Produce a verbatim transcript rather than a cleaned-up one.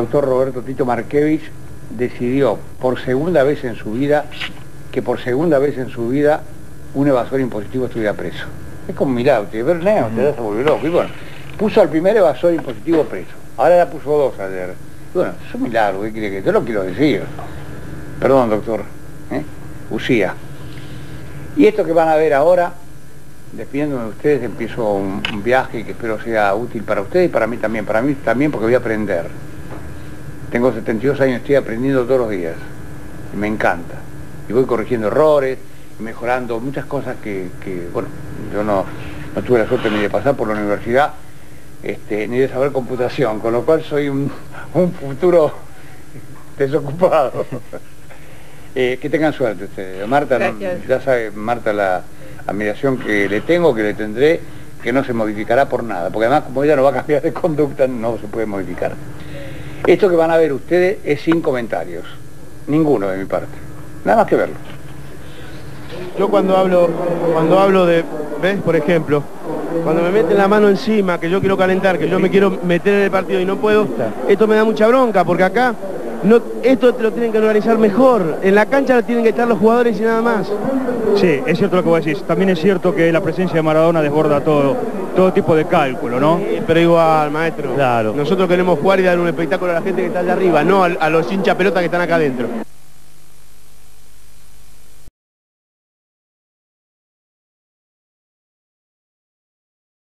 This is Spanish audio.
El doctor Roberto Tito Markevich decidió por segunda vez en su vida que por segunda vez en su vida un evasor impositivo estuviera preso. Es como un milagro, te ver neo, te das a volver loco. Y bueno, puso al primer evasor impositivo preso. Ahora ya puso dos ayer. Y bueno, es un milagro, ¿qué quiere que yo lo quiero decir? Perdón, doctor. ¿eh? Usía. Y esto que van a ver ahora, despidiéndome de ustedes, empiezo un, un viaje que espero sea útil para ustedes y para mí también. Para mí también porque voy a aprender. Tengo setenta y dos años, estoy aprendiendo todos los días. Y me encanta. Y voy corrigiendo errores, y mejorando muchas cosas que, que bueno, yo no, no tuve la suerte ni de pasar por la universidad, este, ni de saber computación, con lo cual soy un, un futuro desocupado. eh, que tengan suerte ustedes. Marta, no, ya sabe Marta la admiración que le tengo, que le tendré, que no se modificará por nada, porque además como ella no va a cambiar de conducta, no se puede modificar. Esto que van a ver ustedes es sin comentarios, ninguno de mi parte, nada más que verlo. Yo cuando hablo, cuando hablo de, ¿ves? Por ejemplo, cuando me meten la mano encima, que yo quiero calentar, que yo me quiero meter en el partido y no puedo, esto me da mucha bronca, porque acá no, esto te lo tienen que organizar mejor, en la cancha tienen que estar los jugadores y nada más. Sí, es cierto lo que vos decís, también es cierto que la presencia de Maradona desborda todo, todo tipo de cálculo, ¿no? Sí, pero igual, maestro, claro. Nosotros queremos jugar y dar un espectáculo a la gente que está allá arriba, no a, a los hinchas pelota que están acá adentro.